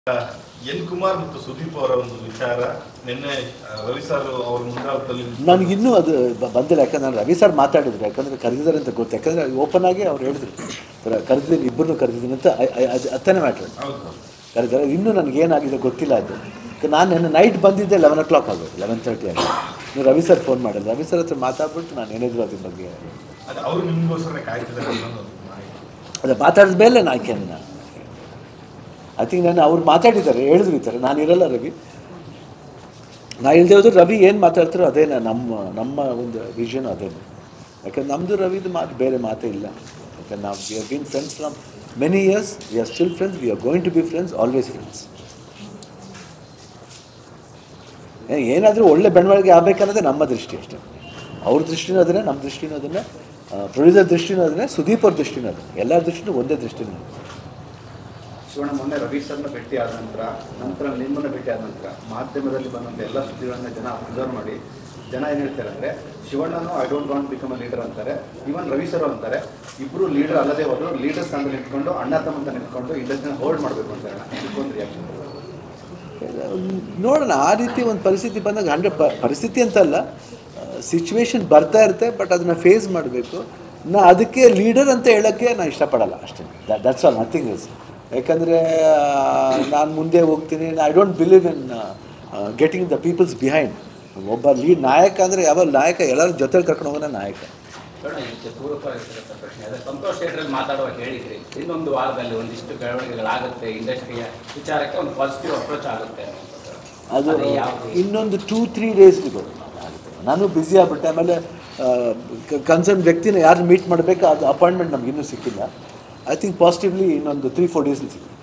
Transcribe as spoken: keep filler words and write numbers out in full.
N Kumar ಮತ್ತು ಸುದೀಪ್ ಅವರ ಒಂದು ವಿಚಾರ ನಿನ್ನೆ ರವಿ ಸರ್ ಅವರ ಮುಂದಾಳತ್ವದಲ್ಲಿ ನನಗಿನ್ನೂ ಅದು ಬಂದಿಲ್ಲ. ಯಾಕಂದ್ರೆ ನಾನು ರವಿ ಸರ್ ಮಾತಾಡಿದ್ರು, ಯಾಕಂದರೆ ಕರೆದಿದ್ದಾರೆ ಅಂತ ಗೊತ್ತು. ಯಾಕಂದರೆ ಓಪನ್ ಆಗಿ ಅವ್ರು ಹೇಳಿದ್ರು ಕರೆದಿದ್ದೀನಿ, ಇಬ್ಬರನ್ನೂ ಕರೆದಿದ್ದೀನಿ ಅಂತ. ಅದು ಹತ್ತನೇ ಮ್ಯಾಟ್ರ್ ಕರೆದಿದ್ದಾರೆ. ಇನ್ನೂ ನನಗೇನಾಗಿದೆ ಗೊತ್ತಿಲ್ಲ. ಅದು ನಾನು ನಿನ್ನೆ ನೈಟ್ ಬಂದಿದ್ದೆ ಲೆವೆನ್ ಓ ಕ್ಲಾಕ್ ಆಗೋದು, ಲೆವೆನ್ ತರ್ಟಿ ಆಗಿ. ನೀವು ರವಿ ಸರ್ ಫೋನ್ ಮಾಡಿದ್ರು. ರವಿ ಸರ್ ಹತ್ರ ಮಾತಾಡ್ಬಿಟ್ಟು ನಾನು ಏನಿದ್ರು ಅದ್ರ ಬಗ್ಗೆ ಅವರು ನಿಮಗೋಸ್ಕರ ಕಾಯ್ತಿದ್ದಾರೆ. ಅದು ಮಾತಾಡಿದ ಮೇಲೆ ನಾಯ್ಕೆನ ಐ ಥಿಂಕ್ ನಾನು ಅವ್ರು ಮಾತಾಡಿದ್ದಾರೆ, ಹೇಳಿದ್ರು ಈ ಥರ. ನಾನು ಇರಲ್ಲ ರವಿ, ನಾ ಇಲ್ಲದೆ ಹೋದ್ರೆ ರವಿ ಏನು ಮಾತಾಡ್ತಾರೋ ಅದೇನ ನಮ್ಮ ನಮ್ಮ ಒಂದು ವಿಷನ್ ಅದೇನು. ಯಾಕಂದ್ರೆ ನಮ್ಮದು ರವಿದು ಮಾತು ಬೇರೆ ಮಾತೇ ಇಲ್ಲ. ಯಾಕಂದ್ರೆ ನಾವು we are been friends from many years, we are still friends, we are going to be friends, always friends. ಏನಾದರೂ ಒಳ್ಳೆ ಬೆಳವಣಿಗೆ ಆಗಬೇಕನ್ನೋದೇ ನಮ್ಮ ದೃಷ್ಟಿ ಅಷ್ಟೇ. ಅವ್ರ ದೃಷ್ಟಿನೂ ಅದನ್ನೇ, ನಮ್ಮ ದೃಷ್ಟಿನೂ ಅದನ್ನೇ, ಪ್ರೊಡ್ಯೂಸರ್ ದೃಷ್ಟಿನೂ ಅದನ್ನೇ, ಸುದೀಪ್ ಅವ್ರ ದೃಷ್ಟಿನೂ ಅದೇ. ಎಲ್ಲರ ದೃಷ್ಟಿನೂ ಒಂದೇ ದೃಷ್ಟಿನೂ. ಶಿವಣ್ಣ ಮೊನ್ನೆ ರವಿ ಸರ್ನ ಭೇಟಿ ಆದ ನಂತರ ನಂತರ ನಿಮ್ಮನ್ನು ಭೇಟಿ ಆದ ನಂತರ ಮಾಧ್ಯಮದಲ್ಲಿ ಬಂದಂಥ ಎಲ್ಲ ಸುದ್ದಿಗಳನ್ನ ಜನ ಅಬ್ಸರ್ವ್ ಮಾಡಿ ಜನ ಏನು ಹೇಳ್ತಾರೆ ಅಂದರೆ, ಶಿವಣ್ಣನು I don't want become a leader ಅಂತಾರೆ. ಈವನ್ ರವಿ ಸರ್ ಅಂತಾರೆ ಇಬ್ಬರು ಲೀಡರ್ ಅಲ್ಲದೆ ಹೋದ್ರು ಲೀಡರ್ ಸ್ಥಾನದಲ್ಲಿ ನಿಂತ್ಕೊಂಡು ಅಣ್ಣ ತಮ್ಮಂತ ನಿಂತ್ಕೊಂಡು ಇಂಡಸ್ಟ್ರಿನ ಹೋಲ್ಡ್ ಮಾಡಬೇಕು ಅಂತಾರೆ. ಇದಕ್ಕೊಂದು ರಿಯಾಕ್ಷನ್ ನೋಡೋಣ. ಆ ರೀತಿ ಒಂದು ಪರಿಸ್ಥಿತಿ ಬಂದಾಗ ಹಂಡ್ರೆಡ್ ಪ ಪರಿಸ್ಥಿತಿ ಅಂತಲ್ಲ, ಸಿಚುವೇಶನ್ ಬರ್ತಾ ಇರುತ್ತೆ. ಬಟ್ ಅದನ್ನು ಫೇಸ್ ಮಾಡಬೇಕು. ನಾ ಅದಕ್ಕೆ ಲೀಡರ್ ಅಂತ ಹೇಳೋಕ್ಕೆ ನಾನು ಇಷ್ಟಪಡಲ್ಲ ಅಷ್ಟೇ. That's all, nothing is. ಯಾಕಂದರೆ ನಾನು ಮುಂದೆ ಹೋಗ್ತೀನಿ. I don't believe in getting the peoples behind. ಒಬ್ಬ ಲೀಡ್ ನಾಯಕ ಅಂದರೆ ಯಾವ ನಾಯಕ ಎಲ್ಲರ ಜೊತೆಲಿ ಕರ್ಕೊಂಡು ಹೋಗೋಣ ನಾಯಕ. ಸಂತೋಷ್ ಥಿಯೇಟ್ರಲ್ಲಿ ಮಾತಾಡುವಾಗ ಹೇಳಿದ್ರಿ, ಇನ್ನೊಂದು ವಾರದಲ್ಲಿ ಒಂದಿಷ್ಟು ಬೆಳವಣಿಗೆಗಳಾಗುತ್ತೆ, ಇಂಡಸ್ಟ್ರಿಯ ವಿಚಾರಕ್ಕೆ ಒಂದು ಪಾಸಿಟಿವ್ ಅಪ್ರೋಚ್ ಆಗುತ್ತೆ. ಅದು ಇನ್ನೊಂದು ಟೂ ತ್ರೀ ಡೇಸ್ಗೂ ಆಗುತ್ತೆ. ನಾನು ಬ್ಯುಸಿ ಆಗ್ಬಿಟ್ಟೆ. ಆಮೇಲೆ ಕನ್ಸರ್ನ್ ವ್ಯಕ್ತಿನ ಯಾರು ಮೀಟ್ ಮಾಡಬೇಕು ಅದು ಅಪಾಯಿಂಟ್ಮೆಂಟ್ ನಮ್ಗೆ ಇನ್ನೂ ಸಿಕ್ಕಿಲ್ಲ. ಐ ಥಿಂಕ್ ಪಾಸಿಟಿವ್ಲಿ ಇನ್ನೊಂದು ತ್ರೀ ಫೋರ್ ಡೇಸ್ಲಿ ಸಿಗುತ್ತೆ.